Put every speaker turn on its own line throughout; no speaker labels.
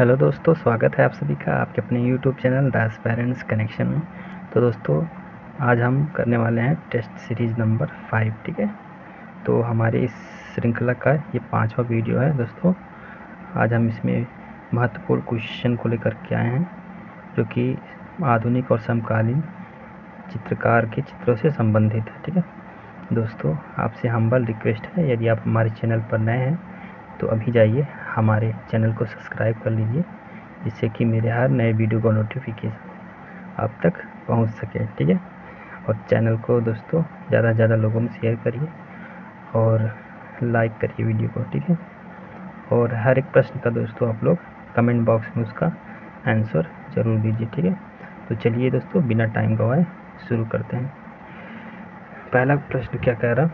Hello दोस्तों, स्वागत है आप सभी का आपके अपने YouTube channel the parents connection में। तो दोस्तों, आज हम करने वाले हैं टेस्ट सीरीज़ नंबर 5। ठीक है, तो हमारे इस श्रृंखला का ये 5वां वीडियो है। दोस्तों, आज हम इसमें महत्वपूर्ण क्वेश्चन को लेकर के आए हैं, जो कि आधुनिक और समकालीन चित्रकार के चित्रों से संबंधित है। ठीक है दोस्तों, आपसे हम्बल रिक्वेस्ट है, यदि आप हमारे चैनल पर नए हैं तो अभी जाइए हमारे चैनल को सब्सक्राइब कर लीजिए, जिससे कि मेरे हर नए वीडियो का नोटिफिकेशन आप तक पहुंच सके। ठीक है, और चैनल को दोस्तों ज़्यादा से ज़्यादा लोगों में शेयर करिए और लाइक करिए वीडियो को। ठीक है, और हर एक प्रश्न का दोस्तों आप लोग कमेंट बॉक्स में उसका आंसर ज़रूर दीजिए। ठीक है, तो चलिए दोस्तों, बिना टाइम गवाए शुरू करते हैं। पहला प्रश्न क्या कह रहा,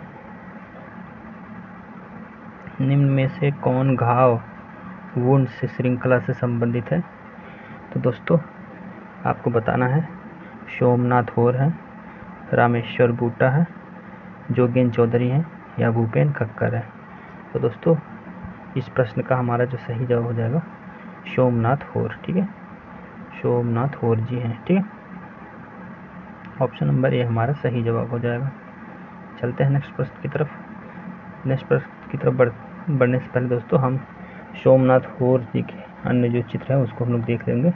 निम्न में से कौन घाव वुंड से श्रृंखला से संबंधित है? तो दोस्तों, आपको बताना है सोमनाथ होर है, रामेश्वर बूटा है, जोगेन चौधरी है या भूपेन खक्कर है। तो दोस्तों, इस प्रश्न का हमारा जो सही जवाब हो जाएगा सोमनाथ होर। ठीक है, सोमनाथ होर जी हैं। ठीक है, ऑप्शन नंबर ए हमारा सही जवाब हो जाएगा। चलते हैं नेक्स्ट प्रश्न की तरफ। नेक्स्ट प्रश्न की तरफ बढ़ने से पहले दोस्तों, हम सोमनाथ होर जी के अन्य जो चित्र है उसको हम लोग देख लेंगे।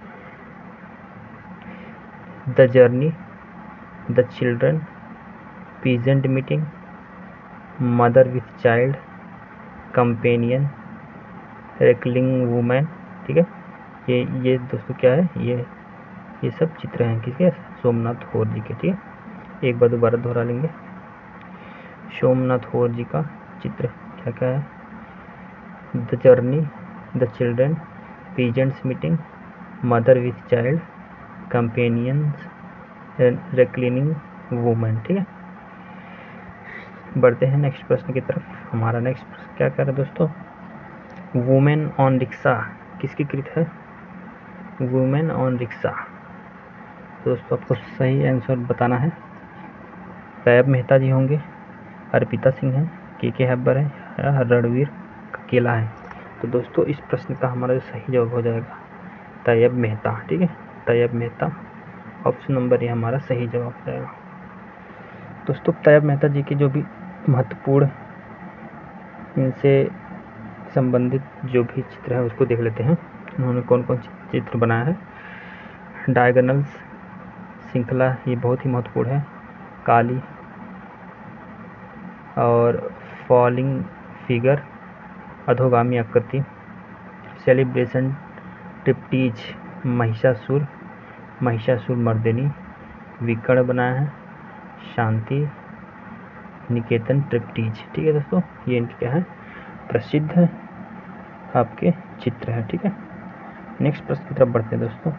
The journey, the children, peasant meeting, mother with child, companion, reclining women. ठीक है, ये दोस्तों क्या है, ये सब चित्र हैं किसके, सोमनाथ होर जी के। ठीक है, एक बार दोबारा दोहरा लेंगे। सोमनाथ होर जी का चित्र क्या क्या है, the journey, the children, peasants meeting, mother with child, companions, reclining women. ठीक है, बढ़ते हैं नेक्स्ट प्रश्न की तरफ। हमारा नेक्स्ट प्रश्न क्या कर रहा है दोस्तों, वुमेन ऑन रिक्शा किसकी कृत है? Women on rickshaw. दोस्तों, आपको सही आंसर बताना है। तैयब मेहता जी होंगे, अर्पिता सिंह है, के हैबर है या रणवीर ककेला है। तो दोस्तों, इस प्रश्न का हमारा जो सही जवाब हो जाएगा तैयब मेहता। ठीक है, तैयब मेहता, ऑप्शन नंबर ये हमारा सही जवाब हो जाएगा। दोस्तों, तैयब मेहता जी की जो भी महत्वपूर्ण इनसे संबंधित जो भी चित्र है उसको देख लेते हैं। उन्होंने कौन कौन चित्र बनाया है। डायगोनल्स श्रृंखला, ये बहुत ही महत्वपूर्ण है। काली और फॉलिंग फिगर, अधोगामी आकृति, सेलिब्रेशन, ट्रिप्टीज, महिषासुर, महिषासुर मर्दिनी, विकर्ण बनाया है, शांति निकेतन ट्रिप्टीज। ठीक है दोस्तों, ये इनके क्या है, प्रसिद्ध है आपके चित्र है। ठीक है, नेक्स्ट प्रश्न की तरफ बढ़ते हैं दोस्तों।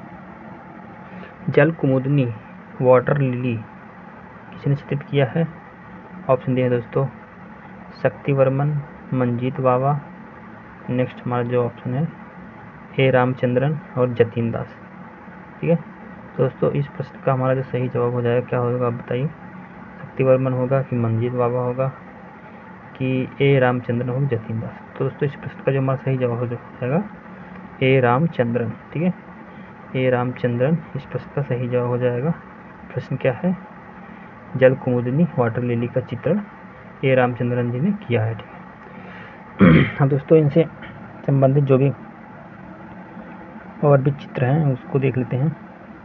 जल कुमुदनी, वाटर लिली किसने चित्रित किया है? ऑप्शन दिए हैं दोस्तों, शक्ति वर्मन, मंजीत बावा। नेक्स्ट हमारा जो ऑप्शन है ए रामचंद्रन और जतीन दास। ठीक है दोस्तों, इस प्रश्न का हमारा जो सही जवाब हो जाएगा क्या होगा आप बताइए, शक्ति वर्मन होगा कि मंजीत बावा होगा कि ए रामचंद्रन होगा जतीन दास। तो दोस्तों, इस प्रश्न का जो हमारा सही जवाब हो जाएगा ए रामचंद्रन। ठीक है, ए रामचंद्रन इस प्रश्न का सही जवाब हो जाएगा। प्रश्न क्या है, जल कुमुदनी वाटर लिली का चित्रण ए रामचंद्रन जी ने किया है। ठीक है, अब दोस्तों, इनसे संबंधित जो भी और भी चित्र हैं उसको देख लेते हैं।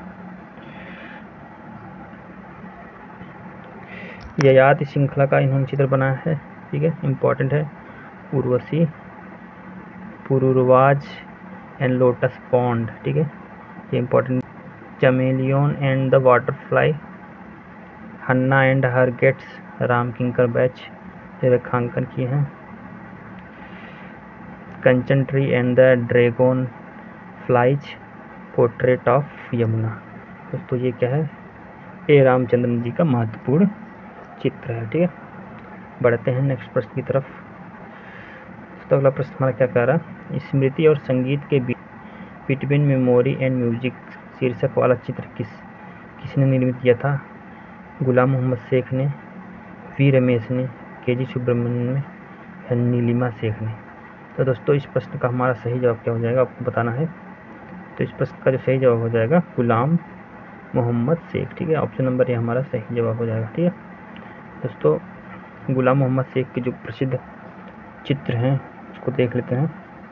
ययाति श्रृंखला का इन्होंने चित्र बनाया है। ठीक है, इम्पोर्टेंट है। Urvashi, Pururavas and lotus pond. ठीक है, ये important. Chameleon and the waterfly, Hannah and her gates, Ram Kinkar Baij रेखांकन किए हैं। Kanchan tree and the dragonflies, portrait of Yamuna. दोस्तों, ये क्या है, ए रामचंद्रन जी का महत्वपूर्ण चित्र है। ठीक है, बढ़ते हैं नेक्स्ट प्रश्न की तरफ। तो अगला प्रश्न हमारा क्या कह रहा है, स्मृति और संगीत के बीच बिटवीन मेमोरी एंड म्यूजिक शीर्षक वाला चित्र किसने निर्मित किया था? गुलाम मोहम्मद शेख ने, वी रमेश ने, के जी सुब्रमण्यम ने या नीलिमा शेख ने। तो दोस्तों इस प्रश्न का हमारा सही जवाब क्या हो जाएगा आपको बताना है। तो इस प्रश्न का जो सही जवाब हो जाएगा गुलाम मोहम्मद शेख, ठीक है। ऑप्शन नंबर ये हमारा सही जवाब हो जाएगा, ठीक है दोस्तों। गुलाम मोहम्मद शेख के जो प्रसिद्ध चित्र हैं उसको देख लेते हैं।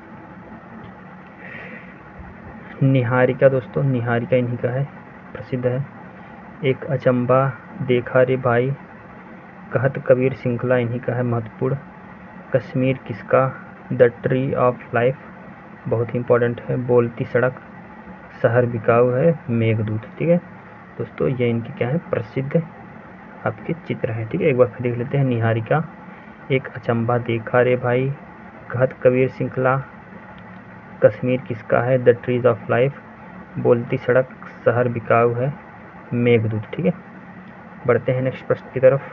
निहारिका दोस्तों, निहारिका इन्हीं का है, प्रसिद्ध है। एक अचंबा देखा रे भाई, कहत कबीर श्रृंखला इन्हीं का है, महत्वपूर्ण। कश्मीर किसका, द ट्री ऑफ लाइफ बहुत ही इंपॉर्टेंट है। बोलती सड़क, शहर बिकाऊ है, मेघदूत, ठीक है दोस्तों। ये इनके क्या है, प्रसिद्ध आपके चित्र हैं, ठीक है। एक बार फिर देख लेते हैं। निहारिका, एक अचंबा देखा रे भाई, कहत कबीर श्रृंखला, कश्मीर किसका है, द ट्रीज ऑफ लाइफ, बोलती सड़क, शहर बिकाऊ है, मेघदूत, ठीक है। बढ़ते हैं नेक्स्ट प्रश्न की तरफ।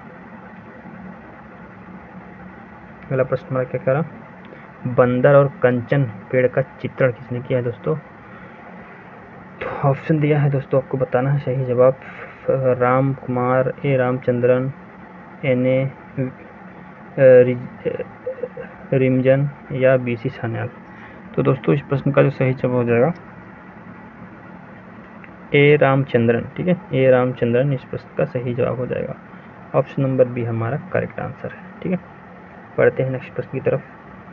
अगला प्रश्न हमारा क्या कह रहा, बंदर और कंचन पेड़ का चित्रण किसने किया है दोस्तों। तो ऑप्शन दिया है दोस्तों, आपको बताना है सही जवाब। Ram Kumar, A Ramachandran, N A Rimzon या बीसी सान्याल। तो दोस्तों इस प्रश्न का जो सही जवाब हो जाएगा ए रामचंद्रन, ठीक है। ए रामचंद्रन इस प्रश्न का सही जवाब हो जाएगा। ऑप्शन नंबर बी हमारा करेक्ट आंसर है, ठीक है। पढ़ते हैं नेक्स्ट प्रश्न की तरफ।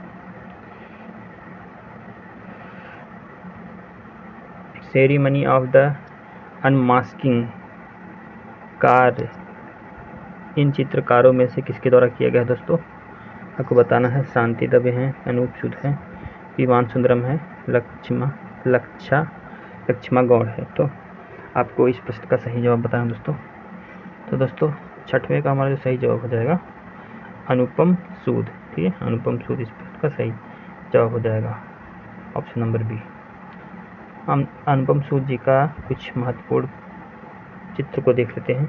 सेरेमनी ऑफ द अनमास्किंग कार्य इन चित्रकारों में से किसके द्वारा किया गया है दोस्तों। आपको बताना है। शांति दवे हैं, अनूप सूद है, विमान सुंदरम है, लक्षमा गौड़ है। तो आपको इस प्रश्न का सही जवाब बताना है दोस्तों। तो दोस्तों छठवें का हमारा जो सही जवाब हो जाएगा अनुपम सूद, ठीक है। अनुपम सूद इस प्रश्न का सही जवाब हो जाएगा, ऑप्शन नंबर बी। हम अनुपम सूद जी का कुछ महत्वपूर्ण चित्र को देख लेते हैं।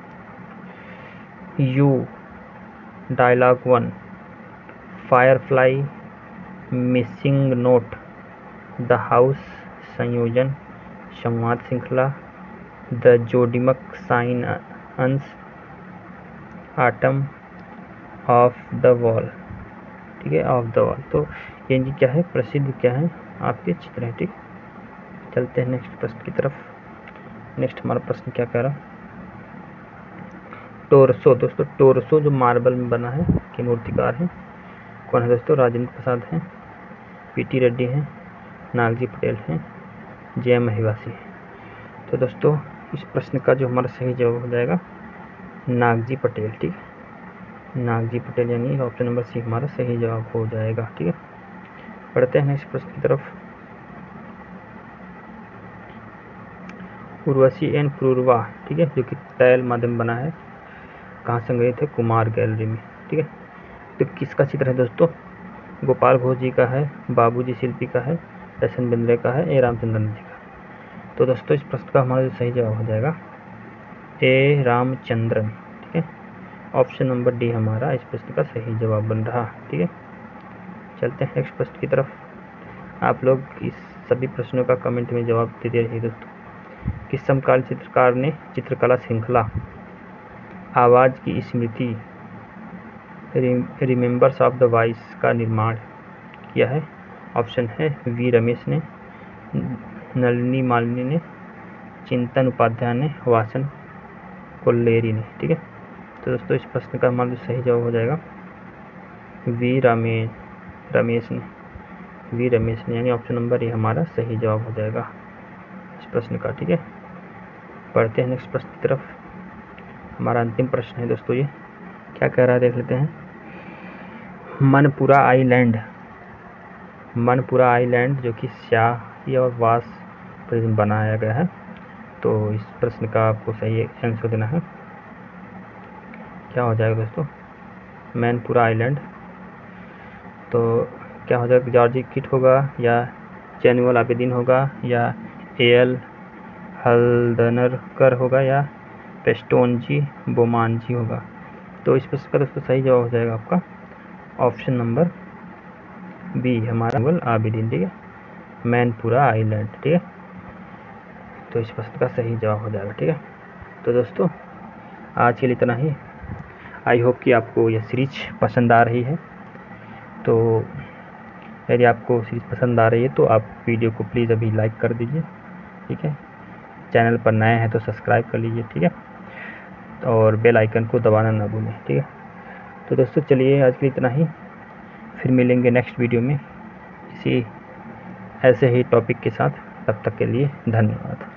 You, dialogue 1, firefly, missing note, the house, संयोजन, संवाद श्रृंखला, द जोडिमक साइन अंश, आटम, ऑफ द वॉल, ठीक है, ऑफ द वॉल। तो ये जी क्या है, प्रसिद्ध क्या है आपके चित्र हैं, ठीक। चलते हैं नेक्स्ट प्रश्न की तरफ। नेक्स्ट हमारा प्रश्न क्या कह रहा, टोरसो दोस्तों, टोरसो जो मार्बल में बना है के मूर्तिकार हैं कौन है दोस्तों। राजेंद्र प्रसाद हैं, पीटी रेड्डी हैं, नागजी पटेल हैं, जय महिवासी। तो दोस्तों इस प्रश्न का जो हमारा सही जवाब हो जाएगा नागजी पटेल, ठीक है। नागजी पटेल यानी ऑप्शन नंबर सी हमारा सही जवाब हो जाएगा, ठीक है। पढ़ते हैं नेक्स्ट प्रश्न की तरफ। उर्वशी एन पूर्वा, ठीक है, जो कि तैल माध्यम बना है, कहाँ संग्रहित है, कुमार गैलरी में, ठीक है। तो किसका चित्र है दोस्तों, गोपाल घोष जी का है, बाबूजी शिल्पी का है, एस.एन. बिंद्रे का है, ए रामचंद्रन जी का। तो दोस्तों इस प्रश्न का हमारा जो सही जवाब हो जाएगा ए रामचंद्रन, ठीक है। ऑप्शन नंबर डी हमारा इस प्रश्न का सही जवाब बन रहा, ठीक है। चलते हैं नेक्स्ट प्रश्न की तरफ। आप लोग इस सभी प्रश्नों का कमेंट में जवाब दे रहिए दोस्तों। किस समकालीन चित्रकार ने चित्रकला श्रृंखला आवाज़ की स्मृति रिमेंबर्स ऑफ द वॉइस का निर्माण किया है। ऑप्शन है वी रमेश ने, नलिनी मालिनी ने, चिंतन उपाध्याय ने, वासन कोल्लेरी ने, ठीक है। तो दोस्तों इस प्रश्न का हमारा सही जवाब हो जाएगा वी रमेश ने, यानी ऑप्शन नंबर ये हमारा सही जवाब हो जाएगा इस प्रश्न का, ठीक है। पढ़ते हैं नेक्स्ट प्रश्न की तरफ। हमारा अंतिम प्रश्न है दोस्तों, ये क्या कह रहा है देख लेते हैं। मनपुरा आइलैंड जो कि स्याही और वास पर बनाया गया है। तो इस प्रश्न का आपको सही आंसर देना है। क्या हो जाएगा दोस्तों, मैनपुरा आइलैंड। तो क्या हो जाएगा, जॉर्ज किट होगा या जैनुअल आबिदीन होगा या ए.एल. हल्दनकर होगा या पेस्टोनजी बोमानजी होगा। तो इस प्रश्न का दोस्तों सही जवाब हो जाएगा आपका ऑप्शन नंबर बी हमारा जैनुअल आबिदीन, ठीक है, मैनपुरा आइलैंड, ठीक है। तो इस प्रश्न का सही जवाब हो जाएगा, ठीक है। तो दोस्तों आज के लिए इतना ही। आई होप कि आपको यह सीरीज पसंद आ रही है। तो यदि आपको सीरीज़ पसंद आ रही है तो आप वीडियो को प्लीज़ अभी लाइक कर दीजिए, ठीक है। चैनल पर नए हैं तो सब्सक्राइब कर लीजिए, ठीक है, और बेल आइकन को दबाना ना भूलें, ठीक है। तो दोस्तों चलिए आज के लिए इतना ही, फिर मिलेंगे नेक्स्ट वीडियो में इसी ऐसे ही टॉपिक के साथ। तब तक के लिए धन्यवाद।